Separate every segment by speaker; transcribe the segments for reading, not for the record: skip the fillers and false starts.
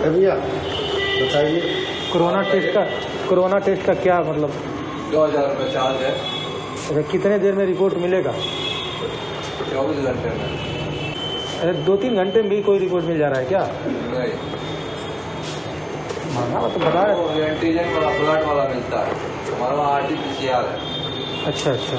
Speaker 1: भैया बताइए।
Speaker 2: Corona test का क्या मतलब?
Speaker 3: 2000 रुपये चार्ज है।
Speaker 2: अच्छा, कितने देर में रिपोर्ट मिलेगा?
Speaker 3: 24 घंटे में।
Speaker 2: अरे 2-3 घंटे में भी कोई रिपोर्ट मिल जा रहा है क्या?
Speaker 3: नहीं,
Speaker 2: महंगा तो बता रहे।
Speaker 3: वो एंटीजन वाला ब्लड वाला मिलता है, हमारा वहाँ RT-PCR है।
Speaker 2: अच्छा।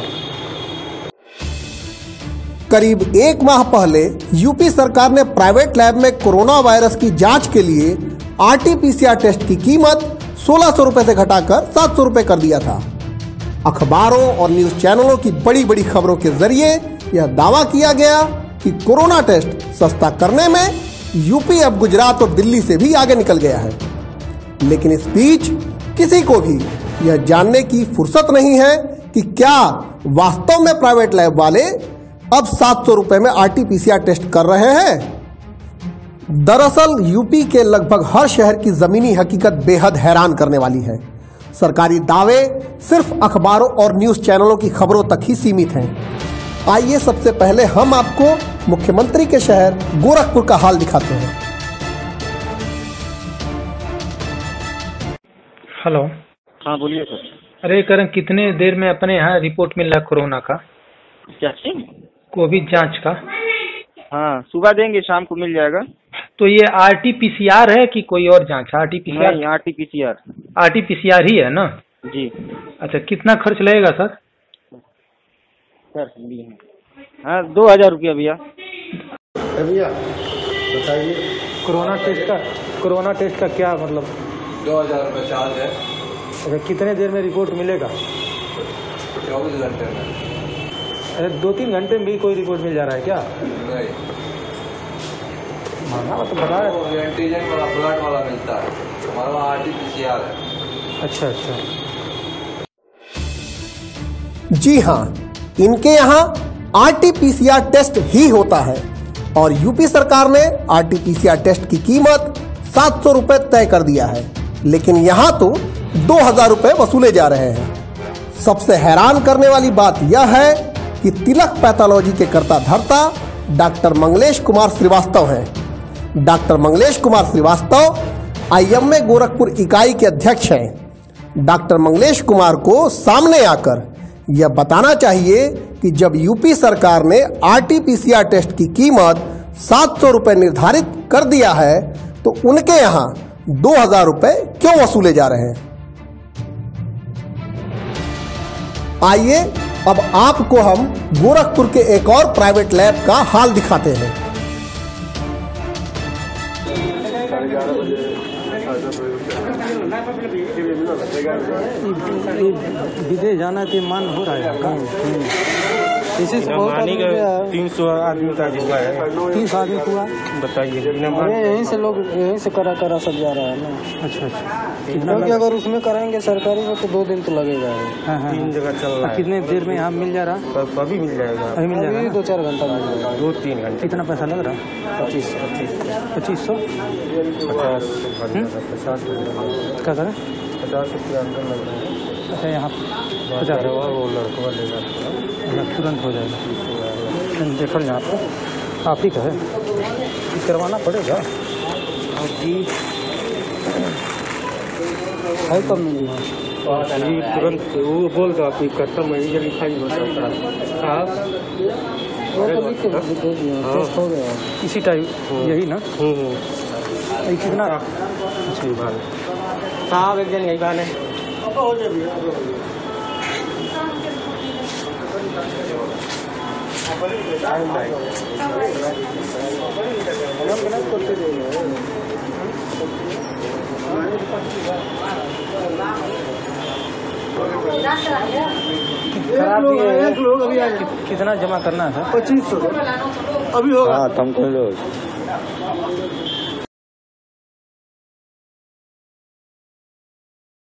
Speaker 4: करीब 1 माह पहले यूपी सरकार ने प्राइवेट लैब में कोरोना वायरस की जांच के लिए RT-PCR टेस्ट की कीमत 1600 रुपए से घटाकर 700 रुपए कर दिया था। अखबारों और न्यूज चैनलों की बड़ी बड़ी खबरों के जरिए यह दावा किया गया कि कोरोना टेस्ट सस्ता करने में यूपी अब गुजरात और दिल्ली से भी आगे निकल गया है। लेकिन इस बीच किसी को भी यह जानने की फुर्सत नहीं है कि क्या वास्तव में प्राइवेट लैब वाले अब 700 रुपए में RT-PCR टेस्ट कर रहे हैं। दरअसल यूपी के लगभग हर शहर की जमीनी हकीकत बेहद हैरान करने वाली है। सरकारी दावे सिर्फ अखबारों और न्यूज चैनलों की खबरों तक ही सीमित हैं। आइए सबसे पहले हम आपको मुख्यमंत्री के शहर गोरखपुर का हाल दिखाते हैं।
Speaker 2: हेलो।
Speaker 5: हाँ बोलिए सर।
Speaker 2: अरे करण, कितने देर में अपने यहाँ रिपोर्ट मिल रहा है कोरोना का?
Speaker 5: क्या चीज?
Speaker 2: कोविड जांच का।
Speaker 5: हाँ सुबह देंगे, शाम को मिल जाएगा।
Speaker 2: तो ये RT-PCR है कि कोई और जांच? RT-PCR?
Speaker 5: नहीं, RT-PCR।
Speaker 2: RT-PCR ही है ना?
Speaker 5: जी।
Speaker 2: अच्छा, कितना खर्च लगेगा सर?
Speaker 5: सर हाँ 2000 रुपया भैया।
Speaker 1: भैया बताइए।
Speaker 2: कोरोना टेस्ट का क्या मतलब?
Speaker 3: 2000 रुपये चार्ज है।
Speaker 2: अच्छा, कितने देर में रिपोर्ट मिलेगा?
Speaker 3: 24 घंटे में।
Speaker 2: अरे 2-3 घंटे में भी कोई रिपोर्ट मिल जा रहा है क्या?
Speaker 3: नहीं,
Speaker 2: महंगा तो बता रहे।
Speaker 3: वो एंटीजन वाला ब्लड वाला मिलता है, हमारा वहाँ RT-PCR है।
Speaker 2: अच्छा।
Speaker 4: जी हाँ, इनके यहाँ RT-PCR टेस्ट ही होता है और यूपी सरकार ने RT-PCR टेस्ट की कीमत 700 रुपए तय कर दिया है। लेकिन यहाँ तो 2000 रुपए वसूले जा रहे हैं। सबसे हैरान करने वाली बात यह है कि तिलक पैथोलॉजी के कर्ता धर्ता डॉक्टर मंगलेश कुमार श्रीवास्तव हैं। डॉक्टर मंगलेश कुमार श्रीवास्तव IMA गोरखपुर इकाई के अध्यक्ष हैं। डॉक्टर मंगलेश कुमार को सामने आकर यह बताना चाहिए कि जब यूपी सरकार ने RT-PCR टेस्ट की कीमत 700 रुपए निर्धारित कर दिया है तो उनके यहाँ 2000 रुपए क्यों वसूले जा रहे हैं। आइए अब आपको हम गोरखपुर के एक और प्राइवेट लैब का हाल दिखाते हैं।
Speaker 2: विदेश जाना के मन हो रहा है। इसी से बहुत
Speaker 6: 300 आदमी का हुआ है।
Speaker 2: 300 आदमी हुआ?
Speaker 6: बताइए।
Speaker 2: अरे यहीं से लोग यहीं से करा सब जा रहा है ना। अच्छा। क्योंकि अगर उसमें कराएंगे सरकारी में तो 2 दिन तो लगेगा। हाँ।
Speaker 6: 3 जगह चल रहा है।
Speaker 2: कितने देर में यहाँ मिल जा रहा?
Speaker 6: अभी मिल जाएगा।
Speaker 2: अभी मिल जाएगा। 2-4 घंटा मिल जाएगा।
Speaker 6: 2-3 घंटे।
Speaker 2: कितना पैसा लग रहा है? 2500। क्या करें?
Speaker 6: 50 रुपया अंदर लग रहा है।
Speaker 2: अच्छा, यहाँ 50
Speaker 6: वो लड़का लेगा,
Speaker 2: तुरंत हो जाएगा। देखो यहाँ पर आप ही का है, करवाना पड़ेगा। है कब मिली
Speaker 6: तुरंत वो बोल दो आपकी कस्टम मैनेजर लिखाई होता
Speaker 2: वो तो लिख के दे दिया, टेस्ट हो गया इसी टाइम यही ना। कितना
Speaker 6: साहब एक जन यही बात है।
Speaker 2: कितना जमा करना है?
Speaker 1: 2500 अभी होगा।
Speaker 5: हाँ तुमको